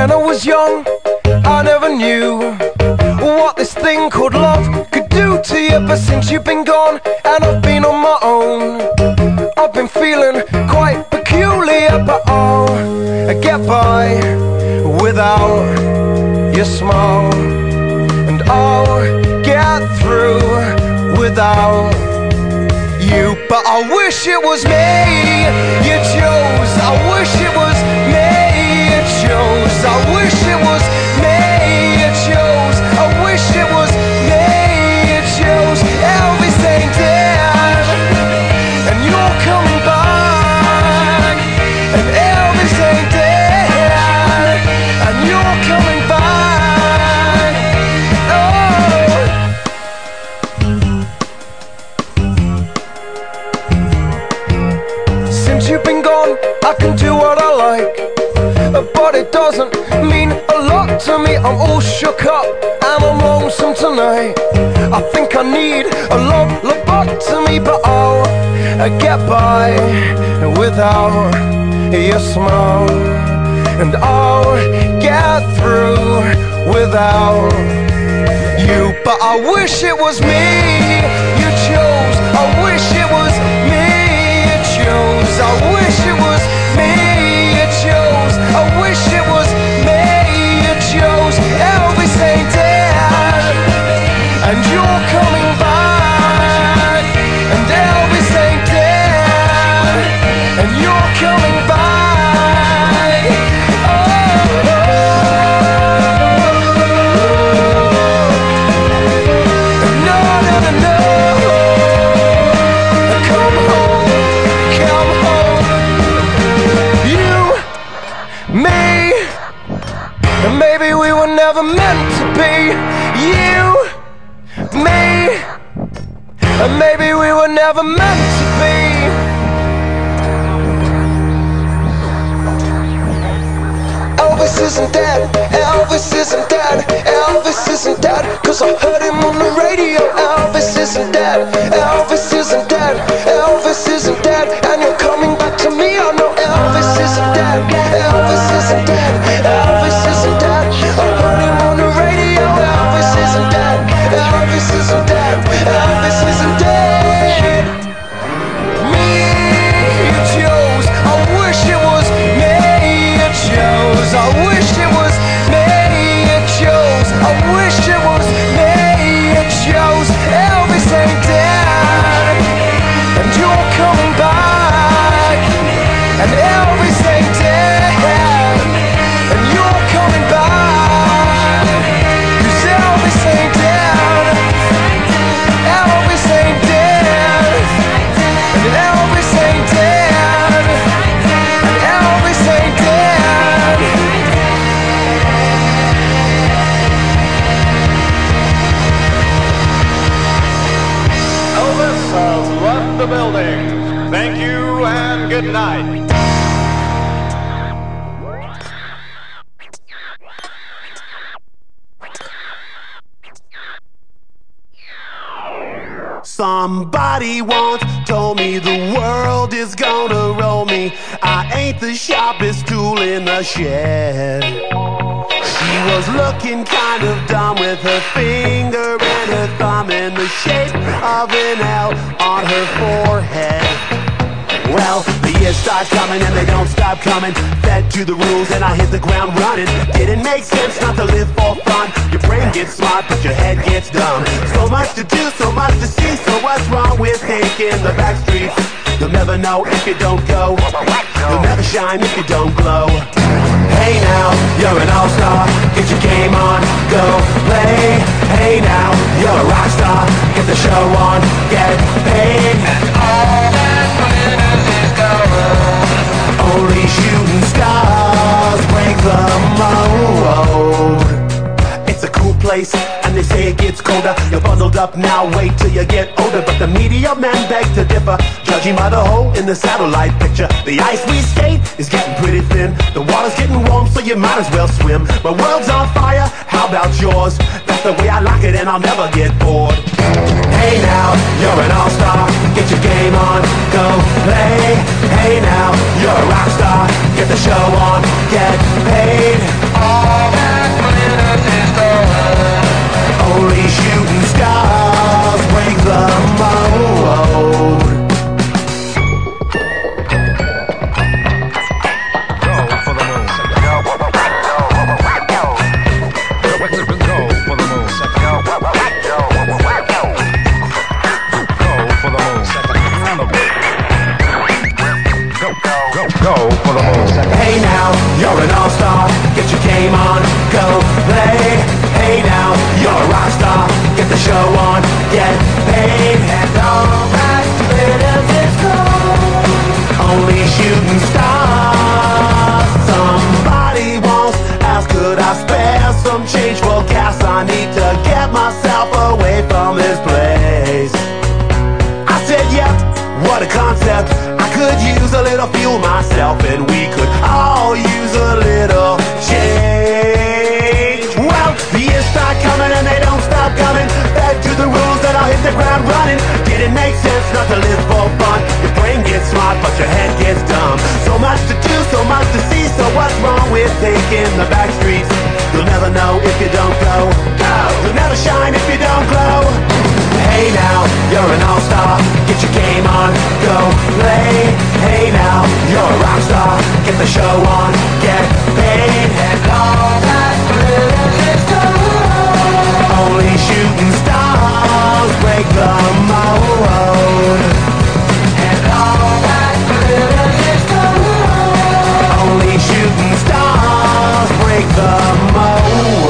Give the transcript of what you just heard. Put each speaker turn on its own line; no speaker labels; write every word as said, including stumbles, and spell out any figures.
When I was young, I never knew what this thing called love could do to you. But since you've been gone and I've been on my own, I've been feeling quite peculiar. But I'll get by without your smile, and I'll get through without you. But I wish it was me you chose. I wish it was me you chose. I wish it was me you chose. I wish it was me you chose. Elvis ain't dead, and you're coming back. And Elvis ain't dead, and you're coming back. Oh. Since you've been gone, I can do what I like, but it doesn't mean a lot to me. I'm all shook up and I'm lonesome tonight. I think I need a love lobotomy, but I'll get by without your smile, and I'll get through without you. But I wish it was me you chose. I wish it was me you chose. I wish it was me you chose. I wish it was me you chose. Elvis ain't dead, and you're coming back. And Elvis ain't dead, and you're coming back. Oh, oh, oh. No, no, no, no. Come home, come home. You, me, and maybe we were never meant to be. You, me, and maybe we were never meant to be. Elvis isn't dead, Elvis isn't dead, Elvis isn't dead, 'cause I heard him on the radio. Elvis isn't dead, Elvis isn't dead, Elvis isn't dead, and you're coming back to me. I know Elvis isn't dead, Elvis isn't dead, Elvis isn't dead. I heard him on the radio. Elvis isn't dead, Elvis isn't dead, Elvis isn't dead. Me you chose. I wish it was me you chose. I wish it was me you chose. I wish it was me you chose. Elvis ain't dead, and you're coming back. And Elvis ain't dead, and you're coming back. 'Cause Elvis ain't dead, Elvis ain't dead, and Elvis ain't dead, and Elvis ain't dead.
Elvis has left the building. Thank you and good night.
Somebody once told me the world is gonna roll me. I ain't the sharpest tool in the shed. She was looking kind of dumb with her finger and her thumb in the shape of an L on her forehead. Well, the years start coming and they don't stop coming. Fed to the rules and I hit the ground running. Didn't make sense not to live for fun. Your brain gets smart but your head gets dumb. So much to do, so much to see. So what's wrong with taking the back streets? You'll never know if you don't go. You'll never shine if you don't glow. Hey now, you're an all-star. Get your game on, go play. Hey now, you're a rock star. Get the show on, get paid. And all that glitters is gold. Only shooting stars break the mold. It's a cool place, and they say it gets colder. You're bundled up now, wait till you get older. But the media men beg to differ, judging by the hole in the satellite picture. The ice we skate is getting pretty thin. The water's getting warm, so you might as well swim. My world's on fire, how about yours? That's the way I like it, and I'll never get bored. Hey now, you're an all-star. Get your game on, go play. Hey now, you're a rock star. Get the show on, get paid. stars, could I spare some change for gas? I need to get myself away from this place. I said, yep, what a concept. I could use a little fuel myself, and we could all use a little change. Well, the years start coming and they don't stop coming. Back to the rules and I'll hit the ground running. Didn't make sense not to live for fun. Your brain gets smart but your head gets dumb. So much to do, so much to see. So what's wrong with taking the back streets? You'll never know if you don't go. Go! You'll never shine if you don't glow. Hey now, you're an all-star. Get your game on, go play. Hey now, you're a rock star. Get the show on, get paid. And all that glitters is gold. Only shooting stars break the mold. And all that glitters is gold. Only shooting stars break the mold.